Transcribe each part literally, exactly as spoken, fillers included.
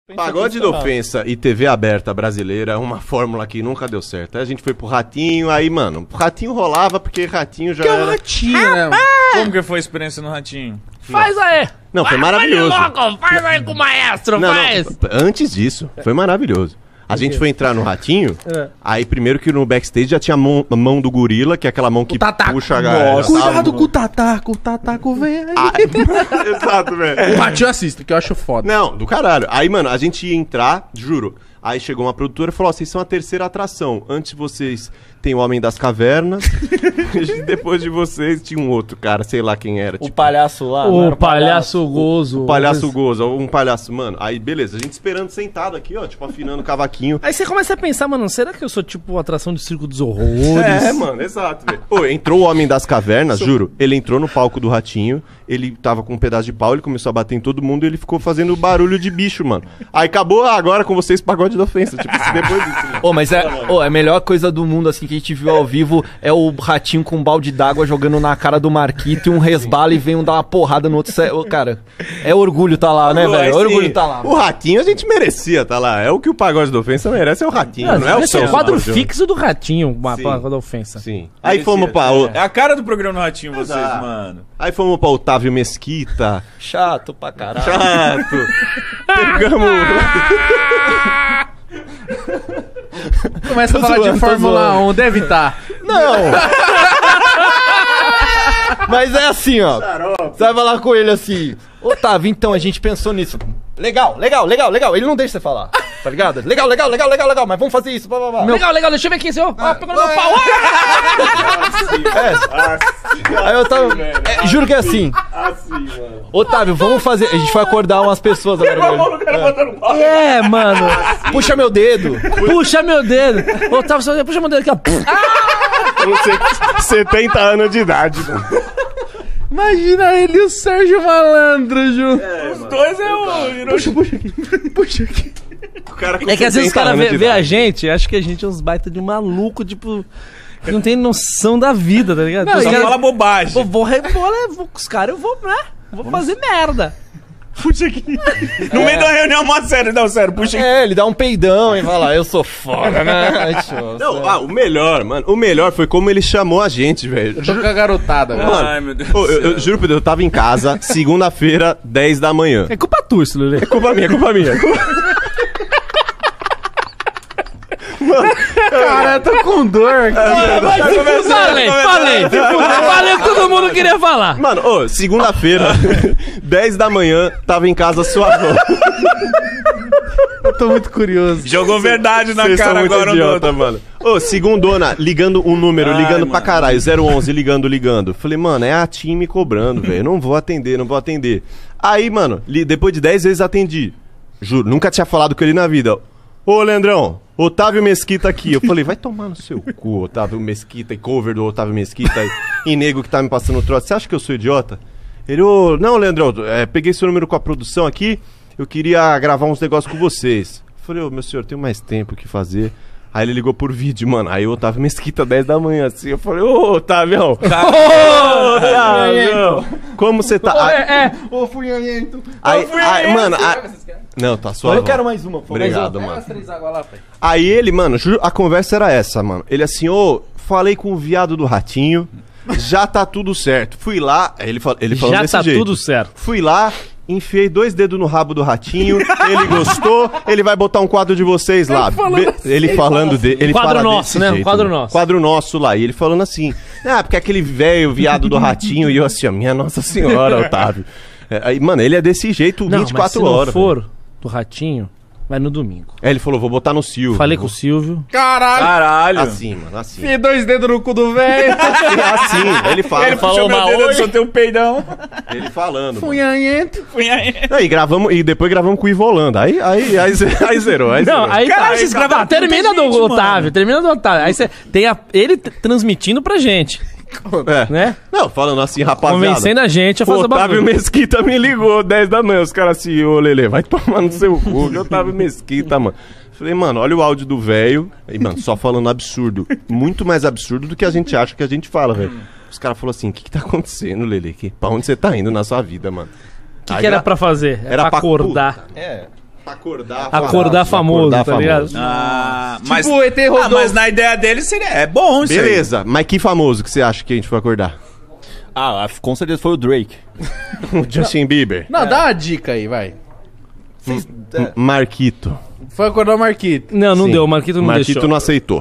Pagode da ofensa e T V aberta brasileira é uma fórmula que nunca deu certo. Aí a gente foi pro Ratinho, aí, mano, o Ratinho rolava porque Ratinho já que era... é o Ratinho, né? Como que foi a experiência no Ratinho? Faz aí! Não, foi maravilhoso. Logo, faz aí com o maestro, Não, faz! não, antes disso, foi maravilhoso. A gente foi entrar no Ratinho, É. aí primeiro que no backstage já tinha a mão, a mão do gorila, que é aquela mão que tataco. puxa a galera. Nossa. Cuidado com o Tataco, o Tataco vem aí. Ah, exato, velho. O Ratinho assiste, que eu acho foda. Não, do caralho. Aí, mano, a gente ia entrar, juro. Aí chegou uma produtora e falou: ó, vocês são a terceira atração. Antes vocês tem o Homem das Cavernas. Depois de vocês tinha um outro cara, sei lá quem era. O Tipo, palhaço lá. não O era palhaço gozo. o palhaço gozo, um palhaço, mano. Aí, beleza, a gente esperando sentado aqui, ó, tipo, afinando o cavaquinho. Aí você começa a pensar, mano, será que eu sou tipo atração de circo dos horrores? É, mano, exato, velho. Ô, entrou o Homem das Cavernas, juro. Ele entrou no palco do Ratinho, ele tava com um pedaço de pau, ele começou a bater em todo mundo e ele ficou fazendo barulho de bicho, mano. Aí acabou ah, agora com vocês pagode da ofensa. Tipo, isso depois disso. Né? Ô, mas é, ô, a melhor coisa do mundo, assim, que a gente viu ao vivo é o Ratinho com um balde d'água jogando na cara do Marquito e um resbala e vem um dar uma porrada no outro. Ô, cara, é orgulho tá lá, né, Pô, velho? É assim, orgulho tá lá. O Ratinho a gente merecia, tá lá. É o que o pagode da ofensa merece, é o Ratinho, Ah, não é o esse é seu. o quadro não, fixo do Ratinho, uma Sim. palavra da ofensa. Sim. Aí fomos pra... o- É a cara do programa no Ratinho, vocês, Exato. mano. Aí fomos pra Otávio Mesquita. Chato pra caralho. Chato. Pegamos... Começa a Tô falar zoando, de tô Fórmula zoando. um, deve estar. Não! Mas é assim, ó. Você vai falar com ele assim: Otávio, então a gente pensou nisso. Legal, legal, legal, legal. Ele não deixa você falar, tá ligado? Legal, legal, legal, legal, legal, mas vamos fazer isso. Blá, blá, blá. Legal, legal, deixa eu ver aqui, senhor. Ó, pegou no meu pau. Aí eu tava. É, juro que é assim. Otávio, vamos fazer. A gente vai acordar umas pessoas agora. É, mano. Puxa meu dedo. Puxa meu dedo. Otávio, só- puxa meu dedo aqui, ó. Com se- setenta anos de idade. Mano. Imagina ele e o Sérgio Malandro, Ju. Os dois é o... Puxa, puxa aqui. Puxa aqui. O cara com É que às vezes os setenta caras anos vê, de vê a idade. gente, acho que a gente é uns baita de maluco, tipo, que não tem noção da vida, tá ligado? Não, Os Só caras- fala bobagem. Pô, vou, re- vou, le- vou com os caras, eu vou, né? Vou fazer merda. Puxa aqui. No meio da reunião, mó sério. Não, sério, puxa aqui. É, ele dá um peidão e fala, eu sou foda, né? Ai, tio, Não, ah, o melhor, mano. O melhor foi como ele chamou a gente, velho. Eu tô com a garotada, velho. Mano, Ai, meu Deus Ô, do eu, céu. eu juro por Deus, eu tava em casa, segunda-feira, dez da manhã. É culpa tua, isso, Lelê. É culpa minha, é culpa minha. é culpa- Cara, eu tô com dor aqui. Falei, falei. Falei o que todo mundo queria falar. Mano, ô, segunda-feira, dez da manhã, tava em casa suavão. Eu tô muito curioso. Jogou verdade na Vocês são cara muito agora, idiota, Dodo. mano. Ô, segundona, ligando um número, Ai, ligando pra mano. caralho, zero onze, ligando, ligando. Falei, mano, é a Tim me cobrando, velho. Não vou atender, não vou atender. Aí, mano, li- depois de dez vezes atendi. Juro, nunca tinha falado com ele na vida. Ô, Leandrão, Otávio Mesquita aqui. Eu falei, vai tomar no seu cu, Otávio Mesquita, e cover do Otávio Mesquita e, e nego que tá me passando o troço. Você acha que eu sou idiota? Ele, ô, não, Leandrão, é, peguei seu número com a produção aqui, eu queria gravar uns negócios com vocês. Eu falei, ô, meu senhor, tenho mais tempo que fazer. Aí ele ligou por vídeo, mano. Aí o Otávio Mesquita, dez da manhã, assim. Eu falei, ô, Otávião. Ô, Otávião. Como você tá? Aí, É, Ô, funhanhento. aí, aí, mano... aí- Não, tá suave. Eu quero mais uma, por favor. Obrigado, Pega mano. as três águas lá, pai. Aí ele, mano, juro, a conversa era essa, mano. Ele assim, ô, falei com o viado do Ratinho, já tá tudo certo. Fui lá, ele, fal, ele falou já desse tá jeito. tudo certo. Fui lá, enfiei dois dedos no rabo do Ratinho, ele gostou, ele vai botar um quadro de vocês lá. Be- ele falando dele. Ele Quadro fala nosso, desse né? Um jeito, quadro mano. nosso. Quadro nosso lá. E ele falando assim, ah, porque aquele velho viado do Ratinho, e eu assim, ó, minha Nossa Senhora, Otávio. É, aí, mano, ele é desse jeito Não, vinte e mas quatro se não horas. for do Ratinho, vai no domingo. Aí ele falou, vou botar no Silvio. Falei com o Silvio. Caralho. Caralho. Assim, mano, assim. Fiquei dois dedos no cu do velho. Assim, assim, ele fala, Ele falou puxou meu uma dedo, eu oi, soltei um peidão. ele falando. mano. Funhanhento. Fui aí. Não, e gravamos, e depois gravamos com o Ivo Holanda. Aí, aí, aí, ze- aí zerou, aí Não, zerou. aí Caralho, tá, vocês gravaram tá, termina muita do gente, Otávio, mano. termina do Otávio. Aí você tem a- ele t- transmitindo pra gente, É. né? Não, falando assim, rapaziada. Convencendo a gente a O fazer Otávio bagulho. Mesquita me ligou, dez da manhã. Os caras assim, ô Lelê, vai tomar no seu cu. Que Otávio Mesquita, mano. Falei, mano, olha o áudio do velho. E, mano, só falando absurdo. Muito mais absurdo do que a gente acha que a gente fala, velho. Os caras falaram assim, o que que tá acontecendo, Lelê? Que, pra onde você tá indo na sua vida, mano? O que, que era pra fazer? Era, Era pra pra- acordar. É. Acordar, Acordar famoso, acordar tá ligado? famoso. Ah, mas, o E T ah, Rodolfo. mas na ideia dele seria. É bom isso aí. Beleza, mas que famoso que você acha que a gente foi acordar? Ah, com certeza foi o Drake. O Justin Bieber. Não, dá uma dica aí, vai. Vocês- M- Marquito. Foi acordar o Marquito. Não, não Sim. deu, o Marquito não Marquito deixou. não aceitou.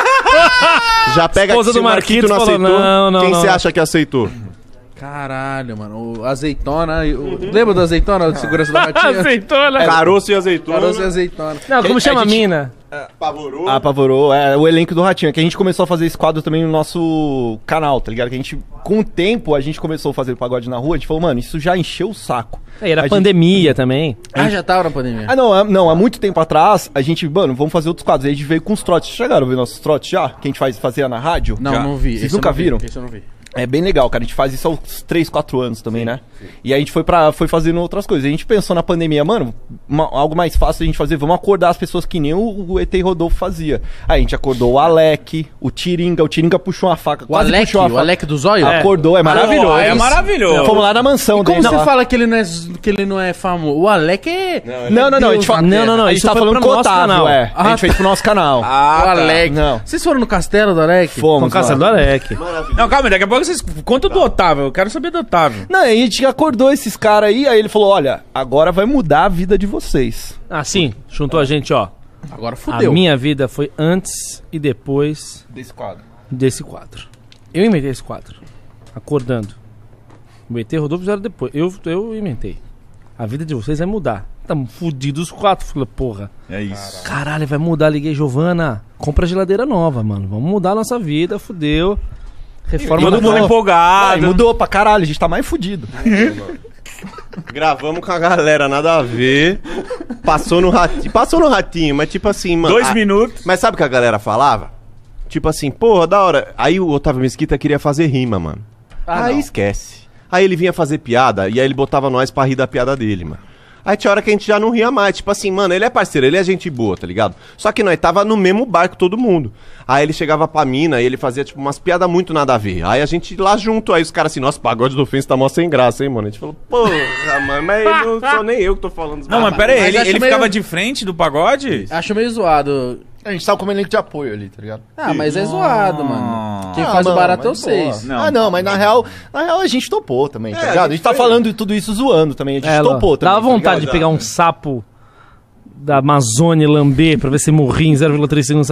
Já pega Esposa que se do o Marquito Marquito não falou, aceitou, não, não, quem não. você acha que aceitou? Caralho, mano. O azeitona. O... Lembra do azeitona, do segurança da matinha? Azeitona. Caroço e azeitona. Caroço e azeitona. Não, como A chama a gente- mina? Apavorou. Apavorou, é o elenco do Ratinho. É que a gente começou a fazer esse quadro também no nosso canal, tá ligado? Que a gente, com o tempo, a gente começou a fazer o pagode na rua. A gente falou, mano, isso já encheu o saco. É, era A gente- pandemia também. Ah, já tava na pandemia. Ah, não, há- não, há muito tempo atrás, a gente, mano, vamos fazer outros quadros. Aí a gente veio com os trotes. Vocês chegaram a ver nossos trotes já? Que a gente faz, fazia na rádio? Não, Já. não vi. Vocês Esse eu nunca não vi. viram? Esse eu não vi. É bem legal, cara. A gente faz isso há uns três, quatro anos também, né? E aí a gente foi, pra, foi fazendo outras coisas. A gente pensou na pandemia, mano, uma- algo mais fácil a gente fazer. Vamos acordar as pessoas que nem o, o E T Rodolfo fazia. Aí a gente acordou o Alec, o Tiringa. O Tiringa puxou uma faca. O quase Alec, puxou uma o faca. Alec do Zóio? Acordou, é maravilhoso. é maravilhoso. Fomos lá na mansão Como dele. você lá. fala que ele não é, que ele não é famoso? O Alec é... Não, não, não. A gente, Deus fa... na Não, não, não, A gente isso tá foi falando pro com o nosso Otávio, canal. é. A Ah, gente fez pro nosso canal. Ah, o tá. Alec. Não. Vocês foram no castelo do Alec? Fomos. Com Casa lá. do Alec. Não, calma, daqui a pouco vocês contam do Otávio. Eu quero saber do Otávio. Não, aí a gente acordou esses caras aí, aí ele falou, olha, agora vai mudar a vida de vocês. Ah, sim, juntou a gente, ó. Agora A fudeu. minha vida foi antes e depois Desse quadro. desse quadro. Eu inventei esse quadro. Acordando. O E T Rodolfo era depois. Eu, eu inventei. A vida de vocês vai mudar. Tamo fudidos os quatro. Falei, porra. É isso. Caralho, vai mudar. Liguei, Giovana. Compra geladeira nova, mano. Vamos mudar a nossa vida, fudeu. Reforma Todo da mundo nova. Ah, empolgado. e mudou pra caralho, a gente tá mais fudido. Gravamos com a galera, nada a ver. Passou no ratinho. Passou no ratinho, mas tipo assim, mano. Dois a- minutos. Mas sabe o que a galera falava? Tipo assim, porra, da hora. Aí o Otávio Mesquita queria fazer rima, mano. Ah, aí não. esquece. Aí ele vinha fazer piada e aí ele botava nós pra rir da piada dele, mano. Aí tinha hora que a gente já não ria mais. Tipo assim, mano, ele é parceiro, ele é gente boa, tá ligado? Só que nós tava no mesmo barco todo mundo. Aí ele chegava pra mina e ele fazia, tipo, umas piadas muito nada a ver. Aí a gente lá junto, aí os caras assim, nossa, pagode do ofensa tá mó sem graça, hein, mano? A gente falou, porra, mano, mas não sou nem eu que tô falando. Não, mas pera aí, Mas ele, acho ele meio- ficava de frente do pagode? Acho meio zoado. A gente tava como elenco de apoio ali, tá ligado? Ah, mas é zoado, mano. Quem Ah, faz mano, o barato é mas vocês. boa. Não. Ah, não, mas na real, na real a gente topou também, tá É, ligado? a A gente gente tá foi- falando tudo isso zoando também, a gente É, topou também. dava tá vontade de ligado? pegar um sapo da Amazônia e lamber pra ver se morria em zero vírgula três segundos.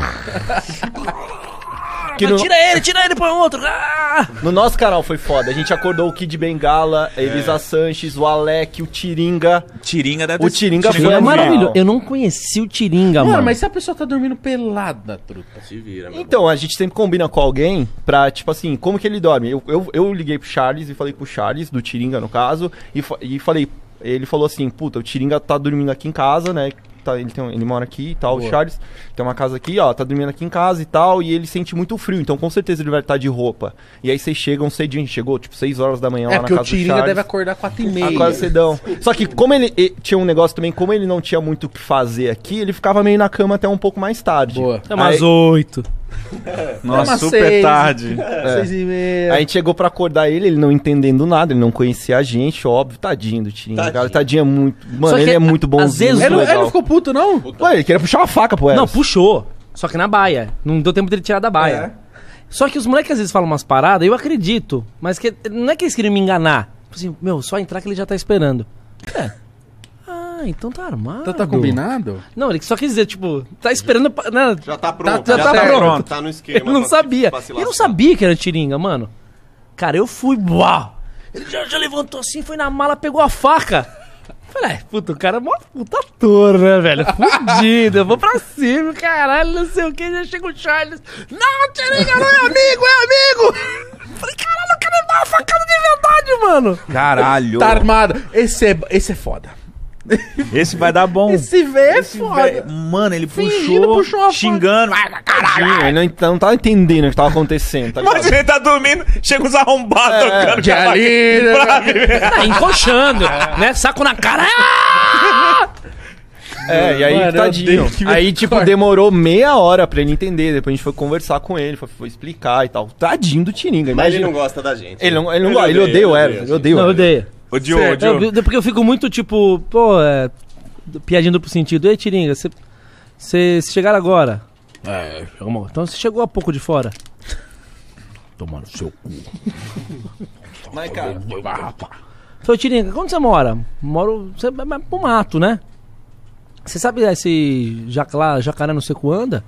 Que no, Tira ele, tira ele, põe outro. Ah! no nosso canal foi foda. A gente acordou o Kid Bengala, a Elisa Sanches, o Alec, o Tiringa. Tiringa deve O Tiringa Foi foi é animal. maravilhoso. Eu não conheci o Tiringa, Mano, mano. mas se a pessoa tá dormindo pelada, truta. Se vira, meu. Então, a gente sempre combina com alguém pra, tipo assim, como que ele dorme? Eu, eu, eu liguei pro Charles e falei pro Charles, do Tiringa no caso, e, fa- e falei, ele falou assim, puta, o Tiringa tá dormindo aqui em casa, né? Tá, ele, tem, um- ele mora aqui e tal, Boa. o Charles tem uma casa aqui, ó, tá dormindo aqui em casa e tal, e ele sente muito frio, então com certeza ele vai estar de roupa. E aí vocês chegam cedinho, a gente chegou tipo seis horas da manhã É lá na porque o casa do Tiringa Charles. deve acordar quatro e meia. Acorda cedão. Só que como ele, e- tinha um negócio também, como ele não tinha muito o que fazer aqui, ele ficava meio na cama até um pouco mais tarde. Boa. É umas Aí- oito. Nossa, Umas super seis. tarde. Seis e meia. Aí a gente chegou pra acordar ele, ele não entendendo nada, ele não conhecia a gente, óbvio, tadinho do Tiringa, Tadinho. cara, tadinho é muito, mano, Só que ele é muito às bonzinho, vezes muito Ele, não- ele legal. não ficou puto, não? Ué, ele queria puxar uma faca pro Eros. Não, puxou. Só que na baia. Não deu tempo dele tirar da baia. Só que os moleques às vezes falam umas paradas, eu acredito. Mas que não é que eles queriam me enganar. Tipo assim, meu, só entrar que ele já tá esperando. É. Ah, então tá armado. Então tá combinado? Não, ele só quis dizer, tipo, tá esperando. pra- Né? Já tá pronto. já tá pronto. Tá no esquema. Ele não pra- sabia. pra se Ele não lascar. sabia que era Tiringa, mano. Cara, eu fui. Uau! Ele já, já levantou assim, foi na mala, pegou a faca. Falei, é, puta, o cara é mó puta ator, né, velho? Fudido, eu vou pra cima, caralho, não sei o que. Já chega o Charles. Não, Tiringa, não é amigo, é amigo! Falei, caralho, o cara dá uma facada de verdade, mano. Caralho. Tá armado. Esse é, esse é foda. Esse vai dar bom. Esse velho é Esse foda. velho- Mano, ele Fingindo, puxou, puxou a xingando. Ai, caralho. Tadinho, ele não, ent- não tava entendendo o que tava acontecendo, tá ligado? Mas ele tá dormindo, chega os arrombados tocando. De ali, né? Tá encoxando, né? Saco na cara. Ah! É, e aí, Mano, eu tadinho. odeio que me Aí, tipo, corta. demorou meia hora pra ele entender. Depois a gente foi conversar com ele, foi, foi explicar e tal. Tadinho do Tiringa, Mas ele imagina. não gosta da gente. Ele não, ele não gosta, ele odeia o Eros, ele odeia o Não, eu Eros. odeio. Odiou, Certo. odiou. Eu- porque eu fico muito tipo, pô, é. piadinha duplo sentido. Ei, Tiringa, você... Vocês chegaram agora? É, chegamos. Então você chegou há pouco de fora. Tomando seu cu. Mas, cara... Falei, Tiringa, onde você mora? Moro... Você vai pro mato, né? Você sabe esse jacaré, jacaré no seco anda?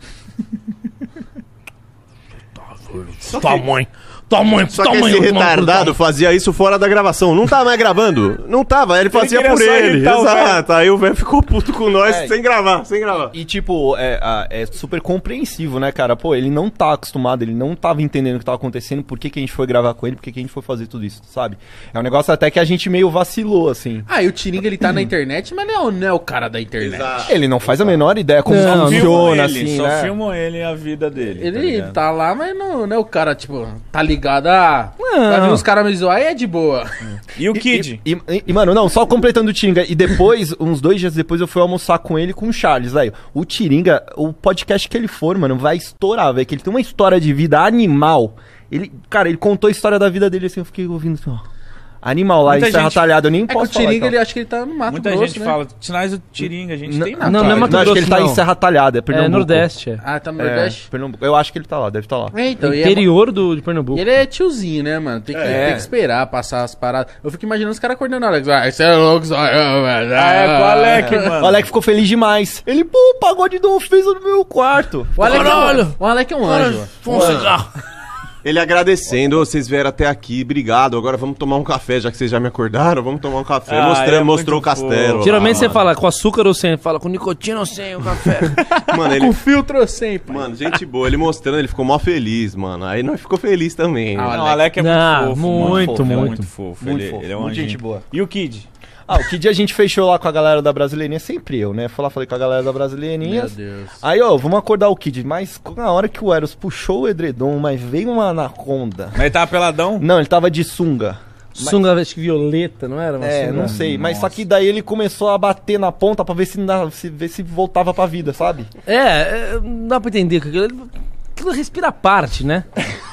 Tua mãe... Tua mãe, Só tua que mãe, esse eu tomo retardado fazia isso fora da gravação. Não tava mais gravando. Não tava, ele fazia queria por só ele. irritar o Exato. Aí o velho ficou puto com nós É. sem gravar, sem gravar. E, tipo, é, a- é super compreensivo, né, cara? Pô, ele não tá acostumado, ele não tava entendendo o que tava acontecendo, por que, que a gente foi gravar com ele, por que, que a gente foi fazer tudo isso, sabe? É um negócio até que a gente meio vacilou, assim. Ah, e o Tiringa, ele tá na internet, mas ele é o- não é o cara da internet. Ele não faz a menor ideia como Não, funciona, Filmam ele, assim, só né? filmam ele a vida dele. Ele ligado? tá lá, mas não, não é o cara, tipo, tá ligado a... Não. Vai ver os caras me zoar e é de boa. E o Kid? E, e- e, mano, não, só completando o Tiringa. E depois, uns dois dias depois, eu fui almoçar com ele e com o Charles, velho. O Tiringa, o podcast que ele for, mano, vai estourar, velho. Que ele tem uma história de vida animal. Ele, cara, ele contou a história da vida dele assim, eu fiquei ouvindo assim, ó. Animal lá Muita em Serra gente- Talhada, eu nem É que o posso falar. Tiringa, então. ele acha que ele tá no Mato Muita Grosso, gente né? fala, sinais do Tiringa, a gente Não, tem Não, nada. não é Mato Não, acho que ele Grosso, tá não. em Serra Talhada, é Pernambuco. É Nordeste, é. Ah, tá no É, Nordeste? Pernambuco. Eu acho que ele tá lá, deve estar lá. É, então, e é- Interior do, de Pernambuco. E ele é tiozinho, né, mano? Tem que, É. tem que esperar passar as paradas. Eu fico imaginando os caras acordando na hora. Ah, isso é louco, só eu, velho. Ah, é com o Alec, mano. O Alec ficou feliz demais. Ele, pô, o pagode do fez no meu quarto. O Alec, é um, Caralho! o Alec é um anjo. Fuma um cigarro. Ele agradecendo, "Ô, vocês vieram até aqui, obrigado. Agora vamos tomar um café, já que vocês já me acordaram, vamos tomar um café. Ah, Mostrando, ele é mostrou o muito castelo. fofo. Geralmente lá, você mano. fala com açúcar ou sem? Fala com nicotina ou sem o café. Mano, ele, Com filtro sempre. mano, gente boa, ele mostrando, ele ficou mó feliz, mano. Aí nós ficou feliz também. Ah, né? Não, o Alec é muito Ah, fofo, muito, mano. Ele é muito. muito fofo. Muito ele, fofo, ele é um muito anjinho. gente boa. E o Kid? Ah, o que dia a gente fechou lá com a galera da Brasileirinha? Sempre eu, né? Fui lá, falei com a galera da Brasileirinha. Meu Deus. Aí, ó, vamos acordar o Kid. Mas na hora que o Eros puxou o edredom, mas veio uma anaconda. Mas ele tava peladão? Não, ele tava de sunga. Sunga acho que violeta, não era? Uma É, sunga? não sei. Mas só que daí ele começou a bater na ponta pra ver se, na- se, ver se voltava pra vida, sabe? É, é, não dá pra entender. que Aquilo, aquilo respira a parte, né?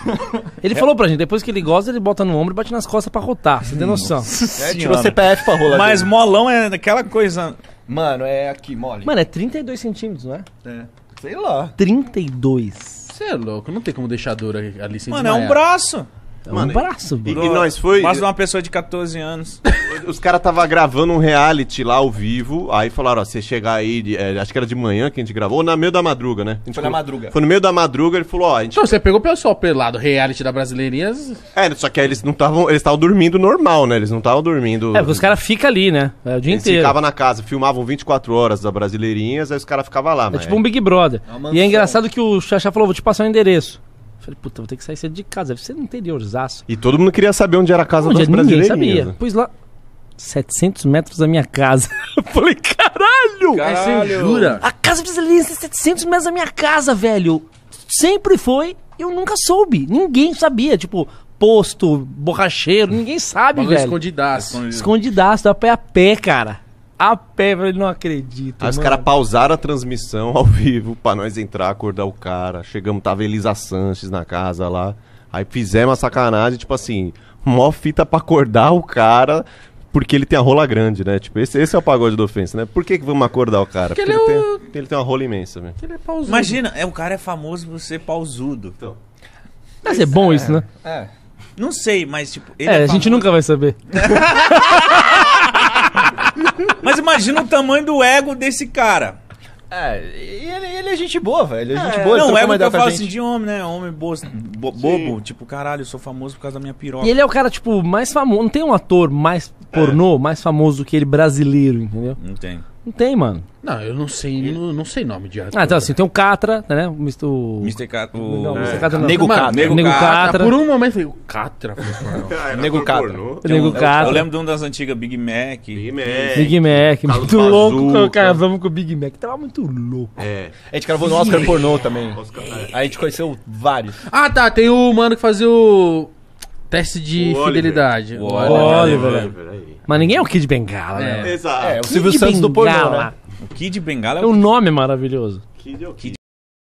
Ele falou pra gente, depois que ele gosta, ele bota no ombro e bate nas costas pra rotar. Você tem noção? É, tirou C P F pra rolar. Mas dele. molão é aquela coisa... Mano, é aqui, mole. Mano, é trinta e dois centímetros, não é? Sei lá. trinta e dois. Você é louco, não tem como deixar dura ali sem Mano, é um desmaiar. braço. É Mano, um braço, E, bro. e nós foi. Braço de uma pessoa de catorze anos. Os caras tava gravando um reality lá ao vivo. Aí falaram, ó, você chegar aí, de- é, acho que era de manhã que a gente gravou, ou na meio da madruga, né? A gente Foi na falou- madruga. Foi no meio da madruga, ele falou, ó, a gente. Então, você pegou o pessoal pelado, reality da Brasileirinhas. É, só que aí eles não estavam. Eles estavam dormindo normal, né? Eles não estavam dormindo. É, porque os caras ficam ali, né? É o dia Eles inteiro. ficavam na casa, filmavam vinte e quatro horas da Brasileirinhas, aí os caras ficavam lá, É mas. tipo um Big Brother. É uma E é mansão. engraçado que o Xaxá falou, vou te passar o endereço. Eu falei, puta, vou ter que sair cedo de casa. Deve ser no interiorzaço. E todo mundo queria saber onde era a casa Onde das ninguém Brasileirinhas. sabia. Pus lá, setecentos metros da minha casa. Eu falei, caralho! Aí você jura? A casa brasileira tem setecentos metros da minha casa, velho. Sempre foi, eu nunca soube. Ninguém sabia. Tipo, posto, borracheiro, ninguém sabe, Bagulho velho. escondidaço. Escondidaço, a pé a pé, cara. A pé, velho, não acredito. Aí os mano. caras pausaram a transmissão ao vivo pra nós entrar, acordar o cara. Chegamos, tava Elisa Sanches na casa lá. Aí fizemos a sacanagem, tipo assim, mó fita pra acordar o cara, porque ele tem a rola grande, né? Tipo, esse, esse é o pagode da ofensa, né? Por que, que vamos acordar o cara? Porque Porque, ele ele, é o- tem, ele tem uma rola imensa, velho. Ele é pausudo. Imagina, é, o cara é famoso por ser pausudo. Deve ser bom isso, né? É. Não sei, mas tipo... ele É, a gente famoso. nunca vai saber. Mas imagina o tamanho do ego desse cara. É, e ele, ele é gente boa, velho. Ele é gente boa. ele Não, trocou ego uma que ideia eu com a falo gente. assim de homem, né? Homem bo bo bobo. Tipo, caralho, eu sou famoso por causa da minha piroca. E ele é o cara, tipo, mais famoso. Não tem um ator mais pornô, mais famoso do que ele brasileiro, entendeu? Não tem. Não tem, mano. Não, eu não sei, não, não sei nome de ator. Ah, então assim, tem o Catra, né? O mister o... mister Cat... O... Não, é. mister Catra não. Nego Mano, Catra. Nego Nego Catra. Catra. Por um momento eu falei, o Catra. Falei, não. Nego Catra. O Tem um- Nego eu- Catra. Eu lembro de um das antigas Big Mac. Big Mac. Big Mac, Carlos muito louco, Bazuca. cara, vamos com o Big Mac. Tava muito louco. É. A gente gravou no Oscar pornô também. A gente conheceu vários. Ah, tá, tem o mano que fazia o teste de O Oliver. fidelidade. O Oliver, Oliver, aí. Mas ninguém é o Kid Bengala, né? Exato. É, o Kid Silvio Santos do pornô, Bengala. né? O Kid Bengala é O o... nome é maravilhoso. Kid é o Kid